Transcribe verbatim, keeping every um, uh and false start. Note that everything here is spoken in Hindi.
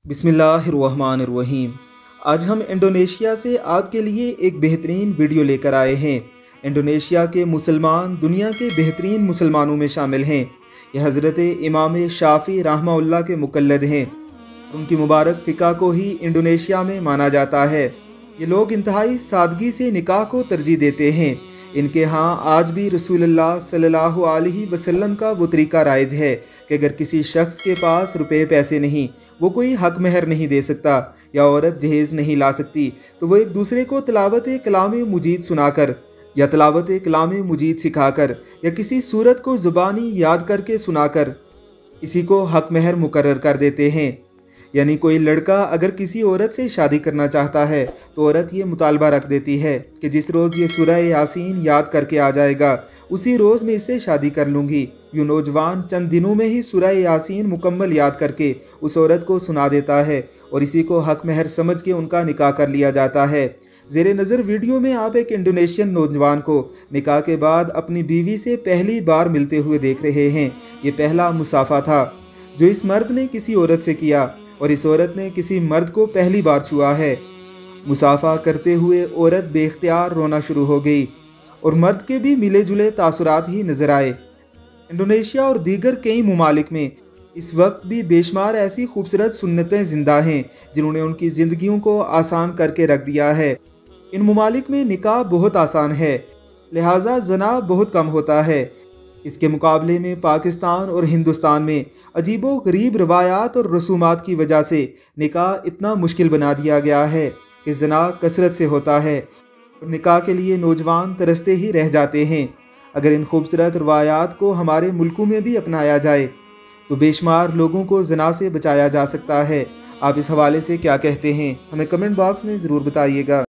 बिस्मिल्लाहिर्रहमानिर्रहीम। आज हम इंडोनेशिया से आपके लिए एक बेहतरीन वीडियो लेकर आए हैं। इंडोनेशिया के मुसलमान दुनिया के बेहतरीन मुसलमानों में शामिल हैं। यह हज़रत इमाम शाफ़ी रहमहुल्लाह के मुक़ल्लिद हैं। उनकी मुबारक फ़िक़ा को ही इंडोनेशिया में माना जाता है। ये लोग इंतहाई सादगी से निकाह को तरजीह देते हैं। इनके यहाँ आज भी रसूलुल्लाह सल्लल्लाहु अलैहि वसल्लम का वो तरीका राइज है कि अगर किसी शख्स के पास रुपए पैसे नहीं, वो कोई हक महर नहीं दे सकता या औरत जहेज़ नहीं ला सकती, तो वो एक दूसरे को तिलावत कलाम मुजीद सुनाकर या तिलावत कलाम मुजीद सिखाकर या किसी सूरत को ज़ुबानी याद करके सुनाकर इसी को हक महर मुकर्रर कर देते हैं। यानी कोई लड़का अगर किसी औरत से शादी करना चाहता है तो औरत ये मुतालबा रख देती है कि जिस रोज़ ये सूरह यासीन याद करके आ जाएगा उसी रोज़ मैं इससे शादी कर लूँगी। यूँ नौजवान चंद दिनों में ही सूरह यासीन मुकम्मल याद करके उस औरत को सुना देता है और इसी को हक महर समझ के उनका निकाह कर लिया जाता है। ज़ेरे नज़र वीडियो में आप एक इंडोनेशियन नौजवान को निकाह के बाद अपनी बीवी से पहली बार मिलते हुए देख रहे हैं। ये पहला मुसाफा था जो इस मर्द ने किसी औरत से किया और इस औरत ने किसी मर्द को पहली बार छुआ है। मुसाफा करते हुए औरत बेख्तियार रोना शुरू हो गई और मर्द के भी मिले जुले तासुरात ही नजर आए। इंडोनेशिया और दीगर कई ममालिक में इस वक्त भी बेशुमार ऐसी खूबसूरत सुन्नतें जिंदा हैं जिन्होंने उनकी ज़िंदगियों को आसान करके रख दिया है। इन ममालिक में निकाह बहुत आसान है, लिहाजा जना बहुत कम होता है। इसके मुकाबले में पाकिस्तान और हिंदुस्तान में अजीबो गरीब रवायात और रसूमात की वजह से निकाह इतना मुश्किल बना दिया गया है कि जना कसरत से होता है और निकाह के लिए नौजवान तरसते ही रह जाते हैं। अगर इन खूबसूरत रवायात को हमारे मुल्कों में भी अपनाया जाए तो बेशुमार लोगों को जना से बचाया जा सकता है। आप इस हवाले से क्या कहते हैं, हमें कमेंट बॉक्स में ज़रूर बताइएगा।